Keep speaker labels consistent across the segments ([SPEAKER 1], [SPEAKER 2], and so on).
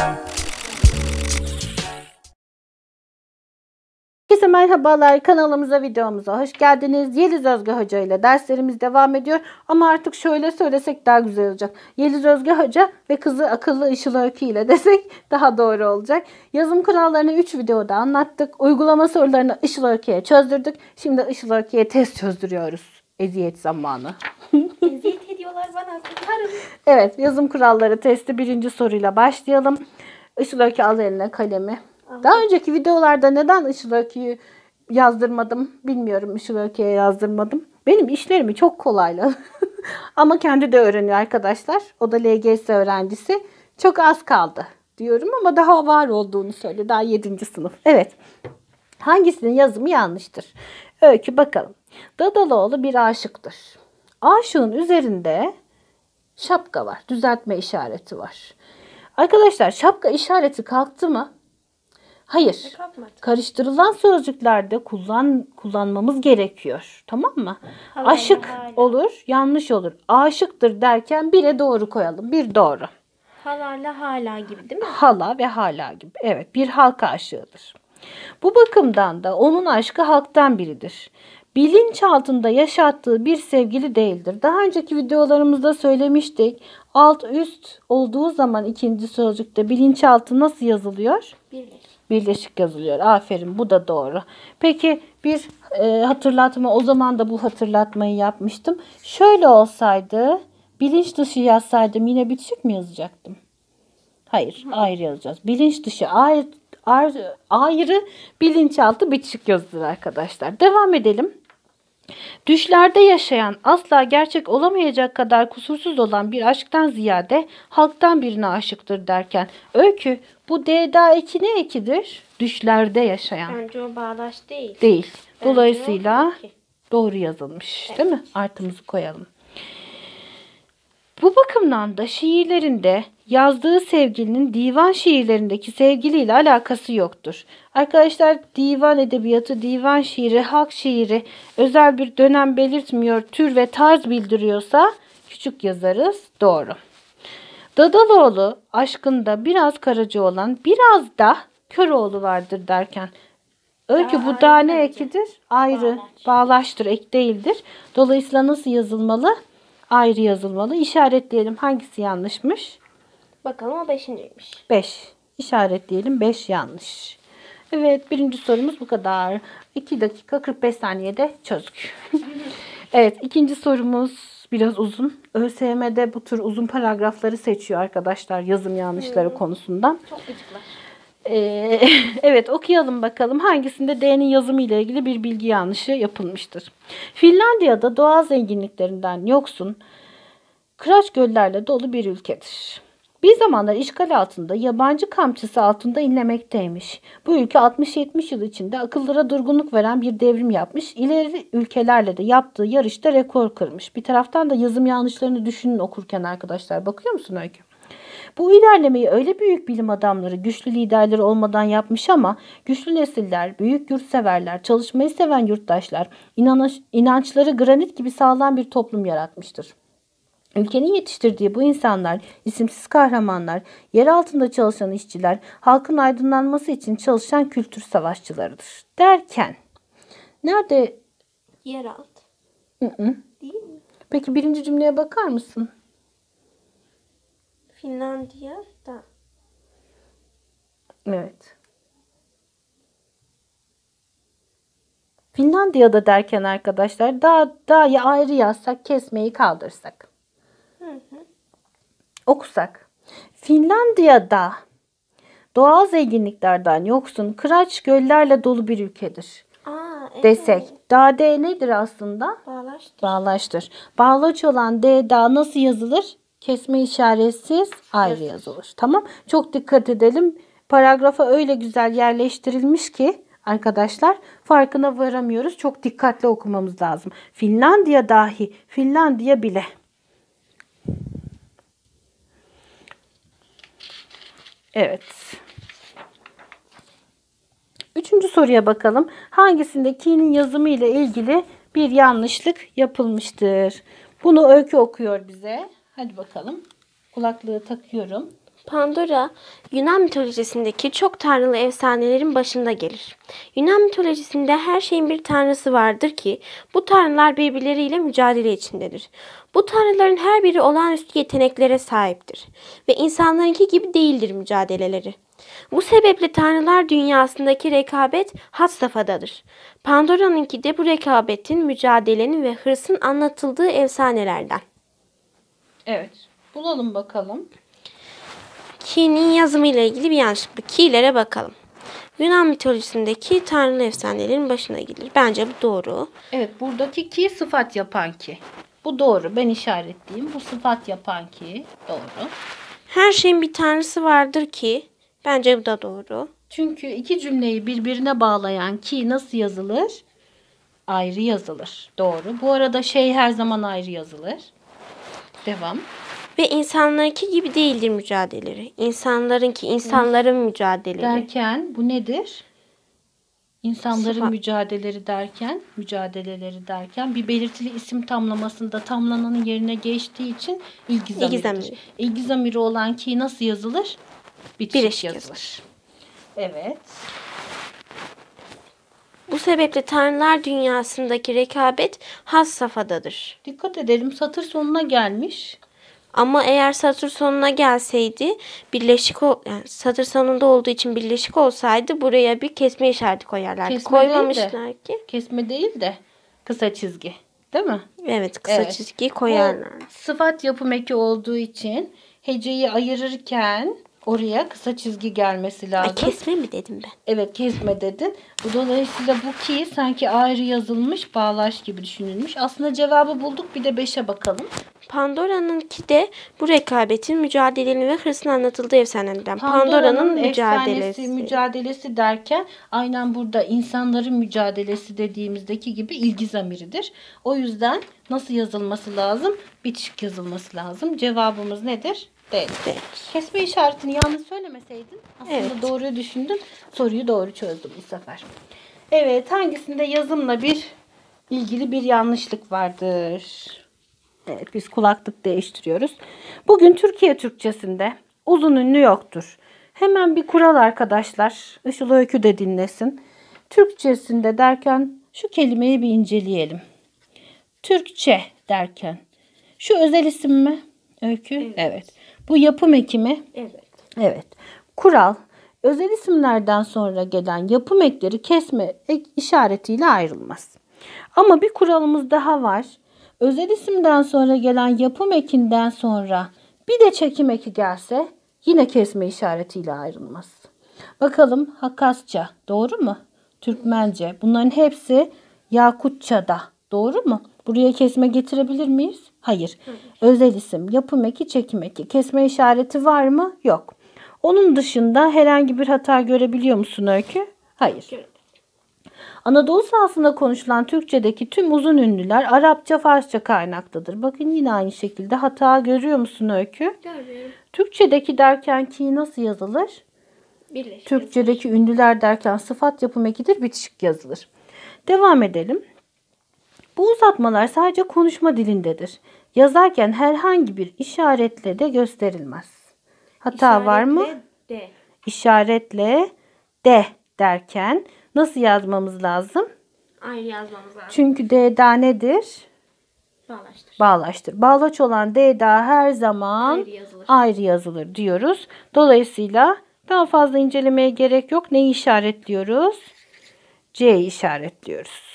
[SPEAKER 1] Herkese merhabalar, kanalımıza, videomuza hoş geldiniz. Yeliz Özge Hoca ile derslerimiz devam ediyor. Ama artık şöyle söylesek daha güzel olacak. Yeliz Özge Hoca ve kızı Akıllı Işıl Öykü ile desek daha doğru olacak. Yazım kurallarını 3 videoda anlattık. Uygulama sorularını Işıl Öykü'ye çözdürdük. Şimdi Işıl Öykü'ye test çözdürüyoruz. Eziyet zamanı.
[SPEAKER 2] Eziyet ediyorlar bana. Kurtarın.
[SPEAKER 1] Evet, yazım kuralları testi 1. soruyla başlayalım. Işıl Öykü al eline kalemi. Daha önceki videolarda neden Işıl Öykü'yü yazdırmadım bilmiyorum. Işıl Öykü'ye yazdırmadım. Benim işlerimi çok kolaylı. Ama kendi de öğreniyor arkadaşlar. O da LGS öğrencisi. Çok az kaldı diyorum ama daha var olduğunu söyle. Daha 7. sınıf. Evet. Hangisinin yazımı yanlıştır? Öykü bakalım. Dadaloğlu bir aşıktır. Aşığın üzerinde şapka var. Düzeltme işareti var. Arkadaşlar şapka işareti kalktı mı? Hayır. Karıştırılan sözcüklerde kullanmamız gerekiyor. Tamam mı?
[SPEAKER 2] Hala
[SPEAKER 1] Aşık
[SPEAKER 2] hala.
[SPEAKER 1] olur, yanlış olur. Aşıktır derken bire doğru koyalım. Bir doğru.
[SPEAKER 2] Halarla hala gibi değil mi?
[SPEAKER 1] Hala ve hala gibi. Evet, bir halk aşığıdır. Bu bakımdan da onun aşkı halktan biridir. Bilinçaltında yaşattığı bir sevgili değildir. Daha önceki videolarımızda söylemiştik. Alt üst olduğu zaman ikinci sözcükte bilinçaltı nasıl yazılıyor? Birleşik yazılıyor. Aferin, bu da doğru. Peki bir hatırlatma, o zaman da bu hatırlatmayı yapmıştım. Şöyle olsaydı, bilinç dışı yazsaydım yine bitişik mi yazacaktım? Hayır, ayrı yazacağız. Bilinç dışı ayrı, bilinçaltı bitişik yazılır arkadaşlar. Devam edelim. Düşlerde yaşayan, asla gerçek olamayacak kadar kusursuz olan bir aşktan ziyade halktan birine aşıktır derken Öykü, bu D'da eki ne ekidir? Düşlerde yaşayan.
[SPEAKER 2] Bence o bağlaç değil.
[SPEAKER 1] Değil.
[SPEAKER 2] Bence
[SPEAKER 1] Dolayısıyla
[SPEAKER 2] o eki.
[SPEAKER 1] doğru yazılmış, değil mi? Artımızı koyalım. Bu bakımdan da şiirlerinde yazdığı sevgilinin divan şiirlerindeki sevgiliyle alakası yoktur. Arkadaşlar, divan edebiyatı, divan şiiri, halk şiiri özel bir dönem belirtmiyor, tür ve tarz bildiriyorsa küçük yazarız. Doğru. Dadaloğlu aşkında biraz karacı olan, biraz da Köroğlu vardır derken Öykü, bu da ne ekidir? Ayrı. Bağlaçtır, ek değildir. Dolayısıyla nasıl yazılmalı? Ayrı yazılmalı. İşaretleyelim. Hangisi yanlışmış?
[SPEAKER 2] Bakalım o 5.'ymiş.
[SPEAKER 1] 5. İşaretleyelim. 5 yanlış. Evet, 1. sorumuz bu kadar. 2 dakika 45 saniyede çözdük. Evet, 2. sorumuz biraz uzun. ÖSYM'de bu tür uzun paragrafları seçiyor arkadaşlar yazım yanlışları konusundan.
[SPEAKER 2] Çok gıcıklar.
[SPEAKER 1] Evet, okuyalım bakalım hangisinde D'nin yazımı ile ilgili bir bilgi yanlışı yapılmıştır. Finlandiya'da doğal zenginliklerinden yoksun, kıraç göllerle dolu bir ülkedir. Bir zamanlar işgal altında, yabancı kamçısı altında inlemekteymiş. Bu ülke 60-70 yıl içinde akıllara durgunluk veren bir devrim yapmış. İleri ülkelerle de yaptığı yarışta rekor kırmış. Bir taraftan da yazım yanlışlarını düşünün okurken arkadaşlar. Bakıyor musun Öykü? Bu ilerlemeyi öyle büyük bilim adamları, güçlü liderleri olmadan yapmış ama güçlü nesiller, büyük yurtseverler, çalışmayı seven yurttaşlar, inançları granit gibi sağlam bir toplum yaratmıştır. Ülkenin yetiştirdiği bu insanlar, isimsiz kahramanlar, yer altında çalışan işçiler, halkın aydınlanması için çalışan kültür savaşçılarıdır. Derken, nerede?
[SPEAKER 2] Yeraltı. Değil mi?
[SPEAKER 1] Peki 1. cümleye bakar mısın?
[SPEAKER 2] Finlandiya'da.
[SPEAKER 1] Evet. Finlandiya'da derken arkadaşlar da'yı ayrı yazsak, kesmeyi kaldırsak. Okusak. Finlandiya'da doğal zenginliklerden yoksun, kıraç göllerle dolu bir ülkedir.
[SPEAKER 2] Evet.
[SPEAKER 1] Desek. D nedir aslında?
[SPEAKER 2] Bağlaçtır.
[SPEAKER 1] Bağlaçtır. Bağlaç olan da nasıl yazılır? Kesme işaretsiz ayrı yazılır. Tamam. Çok dikkat edelim. Paragrafa öyle güzel yerleştirilmiş ki arkadaşlar farkına varamıyoruz. Çok dikkatli okumamız lazım. Finlandiya dahi, Finlandiya bile. Evet. 3. soruya bakalım. Hangisinde ki'nin yazımı ile ilgili bir yanlışlık yapılmıştır? Bunu Öykü okuyor bize. Hadi bakalım. Kulaklığı takıyorum.
[SPEAKER 2] Pandora, Yunan mitolojisindeki çok tanrılı efsanelerin başında gelir. Yunan mitolojisinde her şeyin bir tanrısı vardır ki bu tanrılar birbirleriyle mücadele içindedir. Bu tanrıların her biri olağanüstü yeteneklere sahiptir ve insanlarınki gibi değildir mücadeleleri. Bu sebeple tanrılar dünyasındaki rekabet had safhadadır. Pandora'nınki de bu rekabetin, mücadelenin ve hırsın anlatıldığı efsanelerden.
[SPEAKER 1] Evet. Bulalım bakalım.
[SPEAKER 2] Ki'nin yazımı ile ilgili bir yanlışlık. Ki'lere bakalım. Yunan mitolojisindeki tanrılı efsanelerin başına gelir. Bence bu doğru.
[SPEAKER 1] Evet, buradaki ki sıfat yapan ki. Bu doğru. Ben işaretleyeyim. Bu sıfat yapan ki. Doğru.
[SPEAKER 2] Her şeyin bir tanrısı vardır ki. Bence bu da doğru.
[SPEAKER 1] Çünkü iki cümleyi birbirine bağlayan ki nasıl yazılır? Ayrı yazılır. Doğru. Bu arada şey her zaman ayrı yazılır. Devam.
[SPEAKER 2] Ve insanlarınki gibi değildir mücadeleleri. İnsanların mücadeleleri.
[SPEAKER 1] Derken bu nedir? İnsanların
[SPEAKER 2] Sıfat.
[SPEAKER 1] mücadeleleri derken bir belirtili isim tamlamasında tamlananın yerine geçtiği için ilgi zamiridir. İlgi zamiri olan ki nasıl yazılır? Bitişik yazılır. Evet.
[SPEAKER 2] Bu sebeple tanrılar dünyasındaki rekabet had safhadadır.
[SPEAKER 1] Dikkat edelim, satır sonuna gelmiş.
[SPEAKER 2] Ama eğer satır sonuna gelseydi yani satır sonunda olduğu için birleşik olsaydı buraya bir kesme işareti koyarlardı.
[SPEAKER 1] Kesme
[SPEAKER 2] Koymamışlar ki.
[SPEAKER 1] Kesme değil de kısa çizgi. Değil mi?
[SPEAKER 2] Evet, kısa çizgi koyarlar.
[SPEAKER 1] Sıfat yapım eki olduğu için heceyi ayırırken oraya kısa çizgi gelmesi lazım.
[SPEAKER 2] Kesme mi dedim ben?
[SPEAKER 1] Evet, kesme dedin. Bu dolayısıyla bu ki sanki ayrı yazılmış, bağlaç gibi düşünülmüş. Aslında cevabı bulduk. Bir de 5'e bakalım.
[SPEAKER 2] Pandora'nınki de bu rekabetin, mücadelenin ve hırsın anlatıldığı efsanelerden. Pandora'nın
[SPEAKER 1] mücadelesi derken aynen burada insanların mücadelesi dediğimizdeki gibi ilgi zamiridir. O yüzden nasıl yazılması lazım? Bitişik yazılması lazım. Cevabımız nedir? Değil. Kesme işaretini yanlış söylemeseydin aslında doğruyu düşündün. Soruyu doğru çözdüm bu sefer. Evet, hangisinde yazımla ilgili bir yanlışlık vardır? Evet, biz kulaklık değiştiriyoruz. Bugün Türkiye Türkçesinde uzun ünlü yoktur. Hemen bir kural arkadaşlar. Işıl Öykü de dinlesin. Türkçesinde derken şu kelimeyi bir inceleyelim. Türkçe derken şu özel isim mi? Öykü? Evet. Bu yapım eki mi? Evet. Kural, özel isimlerden sonra gelen yapım ekleri kesme işaretiyle ayrılmaz. Ama bir kuralımız daha var. Özel isimden sonra gelen yapım ekinden sonra bir de çekim eki gelse yine kesme işaretiyle ayrılmaz. Bakalım Hakasça doğru mu? Türkmence, bunların hepsi Yakutça'da doğru mu? Buraya kesme getirebilir miyiz? Hayır. Özel isim, yapım eki, çekim eki. Kesme işareti var mı? Yok. Onun dışında herhangi bir hata görebiliyor musun Öykü? Hayır. Anadolu sahasında konuşulan Türkçedeki tüm uzun ünlüler Arapça, Farsça kaynaklıdır. Bakın yine aynı şekilde hata görüyor musun Öykü?
[SPEAKER 2] Görmüyorum.
[SPEAKER 1] Türkçedeki derken ki nasıl yazılır?
[SPEAKER 2] Birleşik
[SPEAKER 1] Türkçedeki ünlüler derken sıfat yapım ekidir, bitişik yazılır. Devam edelim. Bu uzatmalar sadece konuşma dilindedir. Yazarken herhangi bir işaretle de gösterilmez. Hata var mı?
[SPEAKER 2] De.
[SPEAKER 1] İşaretle de derken nasıl yazmamız lazım?
[SPEAKER 2] Ayrı yazmamız lazım.
[SPEAKER 1] Çünkü D'da nedir?
[SPEAKER 2] Bağlaştır.
[SPEAKER 1] Bağlaçtır. Bağlaç olan D'da her zaman ayrı yazılır diyoruz. Dolayısıyla daha fazla incelemeye gerek yok. Neyi işaretliyoruz? C'yi işaretliyoruz.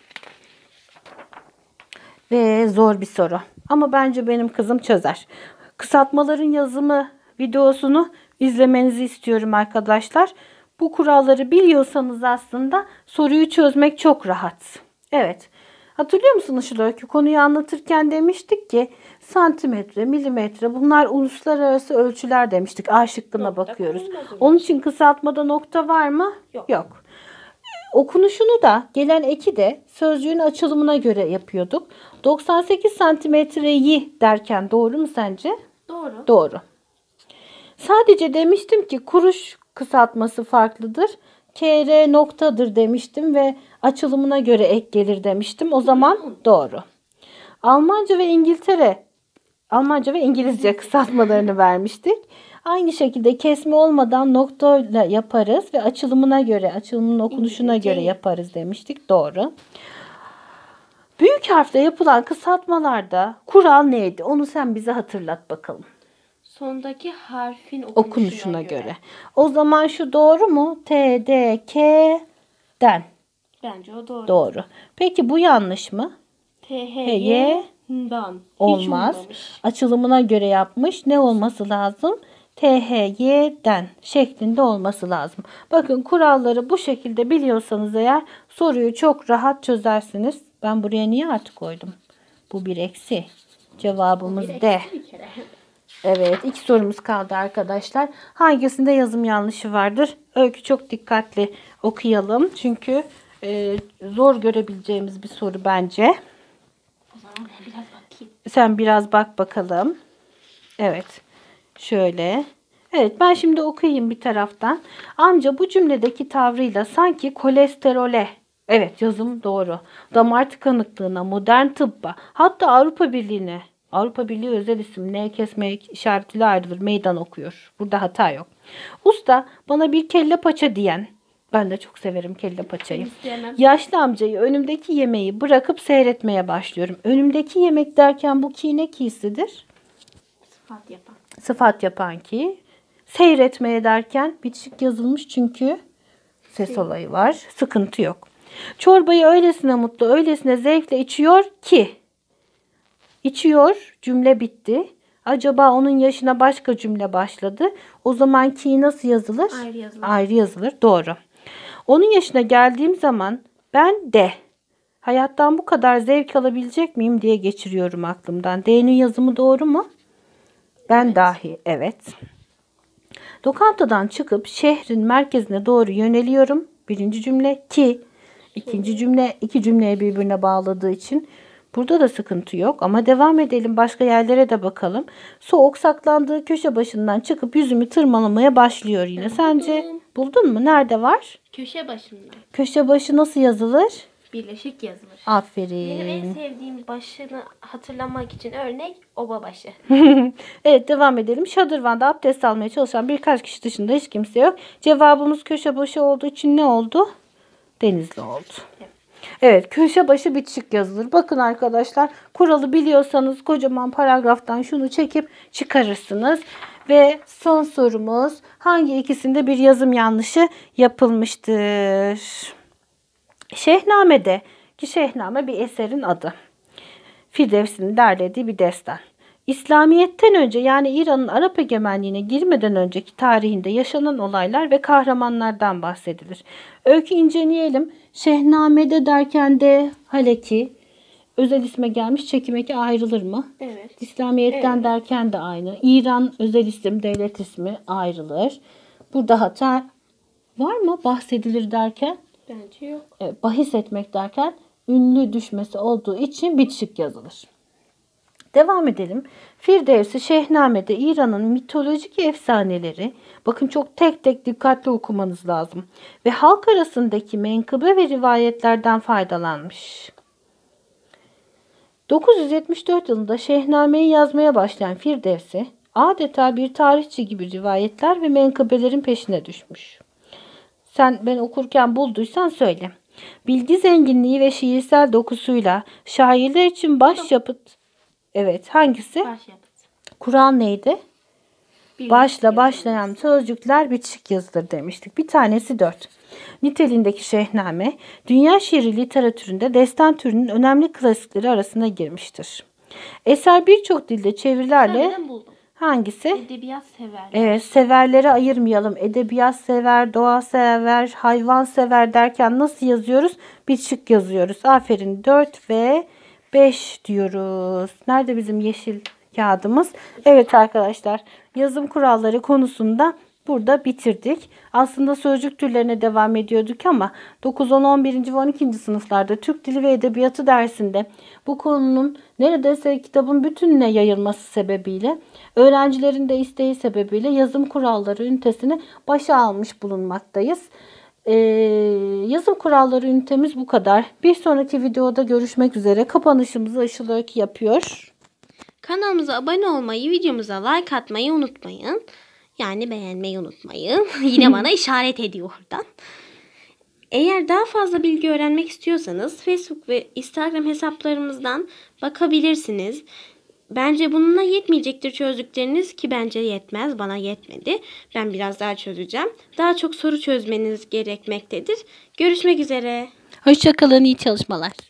[SPEAKER 1] Ve zor bir soru. Ama bence benim kızım çözer. Kısaltmaların yazımı videosunu izlemenizi istiyorum arkadaşlar. Bu kuralları biliyorsanız aslında soruyu çözmek çok rahat. Evet. Hatırlıyor musun Işıl Öykü? Konuyu anlatırken demiştik ki santimetre, milimetre bunlar uluslararası ölçüler demiştik. A şıkkına bakıyoruz. Onun için kısaltmada nokta var mı? Yok. Okunuşunu da gelen eki de sözcüğün açılımına göre yapıyorduk. 98 santimetreyi derken doğru mu sence?
[SPEAKER 2] Doğru.
[SPEAKER 1] Doğru. Sadece demiştim ki kuruş kısaltması farklıdır. KR noktadır demiştim ve açılımına göre ek gelir demiştim. O zaman doğru. Almanca ve İngilizce kısaltmalarını vermiştik. Aynı şekilde kesme olmadan noktayla yaparız ve açılımın okunuşuna göre yaparız demiştik. Doğru. Büyük harfle yapılan kısaltmalarda kural neydi? Onu sen bize hatırlat bakalım.
[SPEAKER 2] Sondaki harfin
[SPEAKER 1] Okunuşuna göre. O zaman şu doğru mu? T, D, K'den.
[SPEAKER 2] Bence o doğru.
[SPEAKER 1] Doğru. Peki bu yanlış mı?
[SPEAKER 2] T, H, Y,'dan.
[SPEAKER 1] Olmaz. Açılımına göre yapmış. Ne olması lazım? T, H, Y'den şeklinde olması lazım. Bakın kuralları bu şekilde biliyorsanız eğer soruyu çok rahat çözersiniz. Ben buraya niye artı koydum? Bu bir eksi. Cevabımız D. Evet, 2 sorumuz kaldı arkadaşlar. Hangisinde yazım yanlışı vardır? Öykü çok dikkatli okuyalım. Çünkü zor görebileceğimiz bir soru bence.
[SPEAKER 2] O zaman ben biraz bakayım.
[SPEAKER 1] Sen biraz bak bakalım. Evet. Şöyle. Evet, ben şimdi okuyayım bir taraftan. Amca bu cümledeki tavrıyla sanki kolesterole, evet yazım doğru, damar tıkanıklığına, modern tıbba, hatta Avrupa Birliği özel isim N kesme işaretiyle ayrılır meydan okuyor. Burada hata yok. Usta bana bir kelle paça diyen, ben de çok severim kelle paçayı. Yaşlı amcayı önümdeki yemeği bırakıp seyretmeye başlıyorum. Önümdeki yemek derken bu ki ne kisidir? Sıfat yapan ki. Seyretmeye derken bitişik yazılmış çünkü ses olayı var. Sıkıntı yok. Çorbayı öylesine mutlu, öylesine zevkle içiyor ki. İçiyor, cümle bitti. Acaba onun yaşına başka cümle başladı. O zaman ki nasıl yazılır? Ayrı yazılır. Doğru. Onun yaşına geldiğim zaman ben de hayattan bu kadar zevk alabilecek miyim diye geçiriyorum aklımdan. D'nin yazımı doğru mu? Ben dahi. Evet. Lokantadan çıkıp şehrin merkezine doğru yöneliyorum. Birinci cümle ki. İkinci cümle iki cümleyi birbirine bağladığı için burada da sıkıntı yok. Ama devam edelim. Başka yerlere de bakalım. Soğuk saklandığı köşe başından çıkıp yüzümü tırmalamaya başlıyor yine. Sence buldun mu? Nerede var?
[SPEAKER 2] Köşe başında.
[SPEAKER 1] Köşe başı nasıl yazılır?
[SPEAKER 2] Birleşik yazılır.
[SPEAKER 1] Aferin.
[SPEAKER 2] Benim en sevdiğim başını hatırlamak için örnek oba başı.
[SPEAKER 1] Evet, devam edelim. Şadırvanda abdest almaya çalışan birkaç kişi dışında hiç kimse yok. Cevabımız köşe başı olduğu için ne oldu? Denizli oldu. Evet, köşe başı bitişik yazılır. Bakın arkadaşlar, kuralı biliyorsanız kocaman paragraftan şunu çekip çıkarırsınız. Ve son sorumuz, hangi ikisinde bir yazım yanlışı yapılmıştır? Şehname'de, ki Şehname bir eserin adı. Firdevsi'nin derlediği bir destan. İslamiyet'ten önce, yani İran'ın Arap egemenliğine girmeden önceki tarihinde yaşanan olaylar ve kahramanlardan bahsedilir. Öykü inceleyelim. Şehname'de derken de haleki özel isme gelmiş, çekim eki ayrılır mı?
[SPEAKER 2] Evet.
[SPEAKER 1] İslamiyet'ten derken de aynı. İran özel isim, devlet ismi ayrılır. Burada hata var mı? Bahsedilir derken?
[SPEAKER 2] Bence yok.
[SPEAKER 1] Bahis etmek derken ünlü düşmesi olduğu için bitişik yazılır. Devam edelim. Firdevsi Şehname'de İran'ın mitolojik efsaneleri, bakın çok tek tek dikkatli okumanız lazım, ve halk arasındaki menkıbe ve rivayetlerden faydalanmış. 974 yılında Şehname'yi yazmaya başlayan Firdevsi adeta bir tarihçi gibi rivayetler ve menkıbelerin peşine düşmüş. Sen ben okurken bulduysan söyle. Bilgi zenginliği ve şiirsel dokusuyla şairler için başyapıt. Evet, hangisi?
[SPEAKER 2] Başyapıt.
[SPEAKER 1] Kural neydi? Başla başlayan sözcükler bitişik yazılır demiştik. Bir tanesi 4. Niteliğindeki Şehname, dünya şiiri literatüründe destan türünün önemli klasikleri arasına girmiştir. Eser birçok dilde çevirilerle... Hangisi?
[SPEAKER 2] Edebiyat sever.
[SPEAKER 1] Evet, severlere ayırmayalım. Edebiyat sever, doğa sever, hayvan sever derken nasıl yazıyoruz? Bitişik yazıyoruz. Aferin, 4 ve 5 diyoruz. Nerede bizim yeşil kağıdımız? Evet arkadaşlar, yazım kuralları konusunda burada bitirdik. Aslında sözcük türlerine devam ediyorduk ama 9, 10, 11. ve 12. sınıflarda Türk Dili ve Edebiyatı dersinde bu konunun neredeyse kitabın bütününe yayılması sebebiyle, öğrencilerin de isteği sebebiyle yazım kuralları ünitesini başa almış bulunmaktayız. Yazım kuralları ünitemiz bu kadar. Bir sonraki videoda görüşmek üzere. Kapanışımızı Işıl Öykü yapıyor.
[SPEAKER 2] Kanalımıza abone olmayı, videomuza like atmayı unutmayın. Yani beğenmeyi unutmayın. Yine bana işaret ediyor oradan. Eğer daha fazla bilgi öğrenmek istiyorsanız Facebook ve Instagram hesaplarımızdan bakabilirsiniz. Bence bununla yetmeyecektir çözdükleriniz ki bence yetmez. Bana yetmedi. Ben biraz daha çözeceğim. Daha çok soru çözmeniz gerekmektedir. Görüşmek üzere.
[SPEAKER 1] Hoşça kalın, iyi çalışmalar.